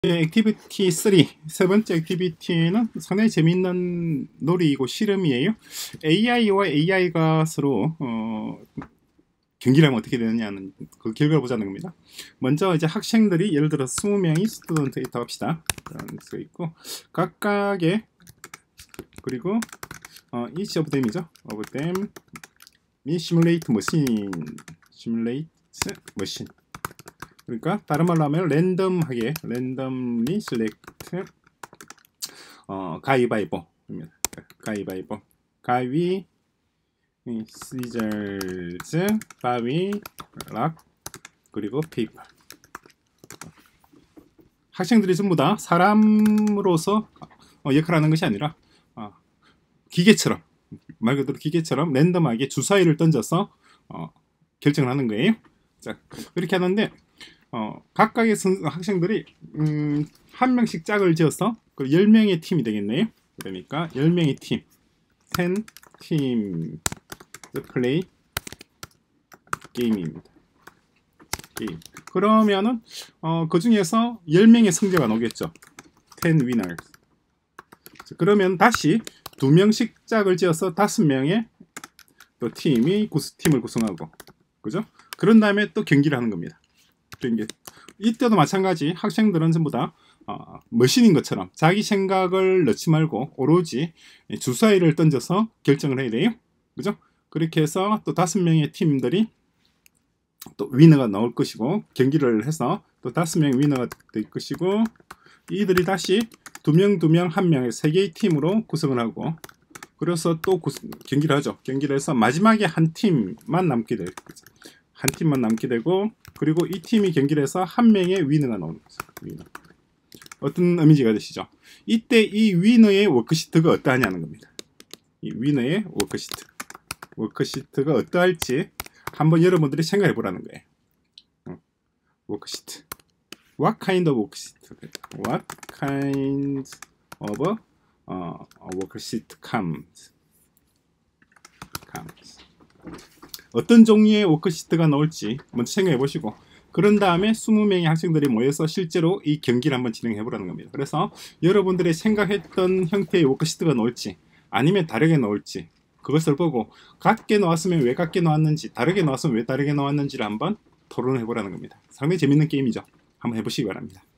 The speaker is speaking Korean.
액티비티 3, 세 번째 액티비티는 상당히 재미있는 놀이이고 실험이에요. AI와 AI가 서로 경기를 하면 어떻게 되느냐는 그 결과를 보자는 겁니다. 먼저 이제 학생들이 예를 들어 20명이 스튜던트 있다고 합시다. 그런 수 있고 각각의 그리고 each of them이죠. of them 이 simulate machine 그러니까 다른 말로 하면 랜덤하게 randomly select 가위바위보입니다. 가위바위보 가위 scissors 바위 락 그리고 페이퍼. 학생들이 전부 다 사람으로서 역할하는 것이 아니라 기계처럼 말 그대로 기계처럼 랜덤하게 주사위를 던져서 결정을 하는 거예요. 자, 그렇게 하는데 각각의 학생들이 한 명씩 짝을 지어서 10명의 팀이 되겠네요. 그러니까 10명의 팀 10팀 플레이 게임입니다. 게임. 그러면은 그 중에서 10명의 승자가 나오겠죠. 10 winners. 그러면 다시 2명씩 짝을 지어서 5명의 또 팀을 구성하고 그죠? 그런 다음에 또 경기를 하는 겁니다. 경기. 이때도 마찬가지 학생들은 전부 다 머신인 것처럼 자기 생각을 넣지 말고 오로지 주사위를 던져서 결정을 해야 돼요. 그죠? 그렇게 해서 또 5명의 팀들이 또 위너가 나올 것이고 경기를 해서 또 5명의 위너가 될 것이고 이들이 다시 2명, 1명의 3개의 팀으로 구성을 하고 그래서 또 경기를 하죠. 경기를 해서 마지막에 한 팀만 남게 돼요. 한 팀만 남게 되고 그리고 이 팀이 경기를 해서 한 명의 위너가 나오는 거죠. 위너. 어떤 의미가 되시죠? 이때 이 위너의 워크시트가 어떠하냐는 겁니다. 이 위너의 워크시트가 어떠할지 한번 여러분들이 생각해 보라는 거예요. 워크시트. What kind of worksheet? What kind of worksheet comes? 어떤 종류의 워크시트가 나올지 먼저 생각해 보시고 그런 다음에 20명의 학생들이 모여서 실제로 이 경기를 한번 진행해 보라는 겁니다. 그래서 여러분들이 생각했던 형태의 워크시트가 나올지 아니면 다르게 나올지 그것을 보고 같게 나왔으면 왜 같게 나왔는지 다르게 나왔으면 왜 다르게 나왔는지를 한번 토론해 보라는 겁니다. 상당히 재밌는 게임이죠. 한번 해보시기 바랍니다.